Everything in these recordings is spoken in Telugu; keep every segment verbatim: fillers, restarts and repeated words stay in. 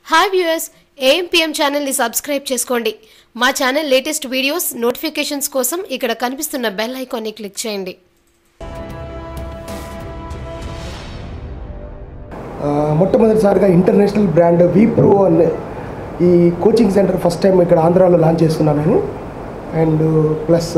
హాయ్ వ్యూయర్స్, ఏఎంపీఎం ఛానల్ ని సబ్స్క్రైబ్ చేసుకోండి. మా ఛానల్ లేటెస్ట్ వీడియోస్ నోటిఫికేషన్స్ కోసం ఇక్కడ కనిపిస్తున్న బెల్ ఐకాన్ ని క్లిక్ చేయండి. మొట్టమొదటిసారిగా ఇంటర్నేషనల్ బ్రాండ్ విప్రో అనే ఈ కోచింగ్ సెంటర్ ఫస్ట్ టైం ఇక్కడ ఆంధ్రాలో లాంచ్ చేస్తున్నాను నేను. అండ్ ప్లస్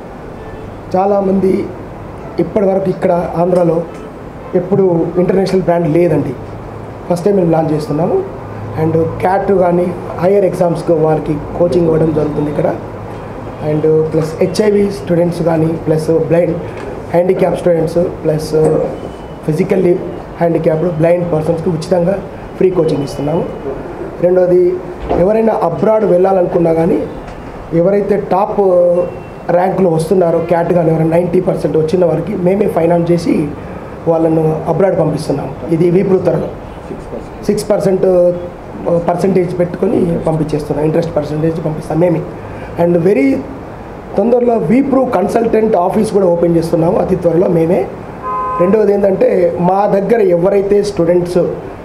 చాలామంది ఇప్పటివరకు ఇక్కడ ఆంధ్రాలో ఎప్పుడు ఇంటర్నేషనల్ బ్రాండ్ లేదండి, ఫస్ట్ టైం మేము లాంచ్ చేస్తున్నాము. అండ్ క్యాట్ కానీ హైయర్ ఎగ్జామ్స్కి వారికి కోచింగ్ ఇవ్వడం జరుగుతుంది ఇక్కడ. అండ్ ప్లస్ హెచ్ఐవి స్టూడెంట్స్ కానీ, plus blind handicap students, plus physically handicapped blind పర్సన్స్కి ఉచితంగా ఫ్రీ కోచింగ్ ఇస్తున్నాము. రెండోది, ఎవరైనా అబ్రాడ్ వెళ్ళాలనుకున్నా కానీ, ఎవరైతే టాప్ ర్యాంకులో వస్తున్నారో క్యాట్ కానీ ఎవరైనా నైంటీ పర్సెంట్ వచ్చిన వారికి మేమే ఫైనాన్స్ చేసి వాళ్ళను అబ్రాడ్ పంపిస్తున్నాము. ఇది విప్రో తరలో సిక్స్ పర్సెంట్ పర్సంటేజ్ పెట్టుకొని పంపించేస్తున్నాం, ఇంట్రెస్ట్ పర్సంటేజ్ పంపిస్తాం మేమే. అండ్ వెరీ తొందరలో విప్రో కన్సల్టెంట్ ఆఫీస్ కూడా ఓపెన్ చేస్తున్నాము, అతి త్వరలో మేమే. రెండవది ఏంటంటే, మా దగ్గర ఎవరైతే స్టూడెంట్స్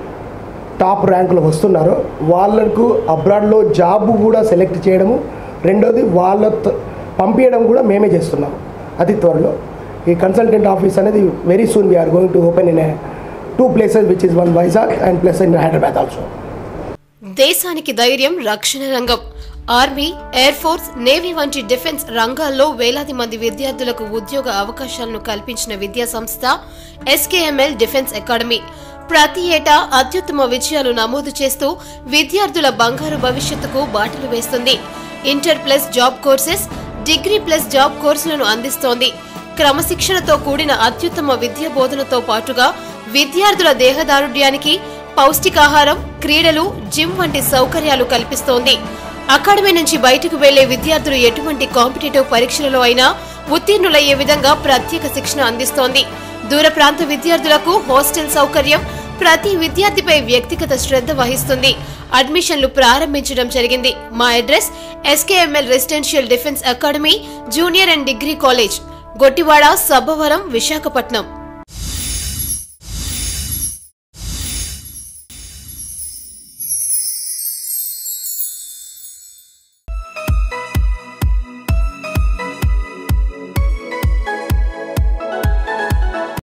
టాప్ ర్యాంకులో వస్తున్నారో వాళ్ళకు అబ్రాడ్లో జాబ్ కూడా సెలెక్ట్ చేయడము, రెండోది వాళ్ళ పంపించడం కూడా మేమే చేస్తున్నాము అతి త్వరలో. ఈ కన్సల్టెంట్ ఆఫీస్ అనేది very soon we're going to open in two places which is one Vizag and plus in Hyderabad also. దేశానికి ధైర్యం రక్షణ రంగం. ఆర్మీ, ఎయిర్ ఫోర్స్, నేవీ వంటి డిఫెన్స్ రంగాల్లో వేలాది మంది విద్యార్థులకు ఉద్యోగ అవకాశాలను కల్పించిన విద్యా సంస్థ ఎస్కేఎంఎల్ డిఫెన్స్ అకాడమీ. ప్రతి ఏటా అత్యుత్తమ విజయాలు నమోదు చేస్తూ విద్యార్థుల బంగారు భవిష్యత్తుకు బాటలు వేస్తుంది. Inter plus job courses, degree plus job కోర్సులను అందిస్తోంది. క్రమశిక్షణతో కూడిన అత్యుత్తమ విద్యా బోధనతో పాటుగా విద్యార్థుల దేహదారుఢ్యానికి పౌష్టికాహారం, క్రీడలు, జిమ్ వంటి సౌకర్యాలు కల్పిస్తోంది. అకాడమీ నుంచి బయటకు వెళ్లే విద్యార్థులు ఎటువంటి కాంపిటేటివ్ పరీక్షలలో అయినా ఉత్తీర్ణులయ్యే విధంగా ప్రత్యేక శిక్షణ అందిస్తోంది. దూర ప్రాంత విద్యార్థులకు హాస్టల్ సౌకర్యం, ప్రతి విద్యార్థిపై వ్యక్తిగత శ్రద్ధ వహిస్తుంది. అడ్మిషన్లు ప్రారంభించడం జరిగింది. మా address SKML residential defence academy, junior and degree college, Gottivada, Sabbavaram, Visakhapatnam.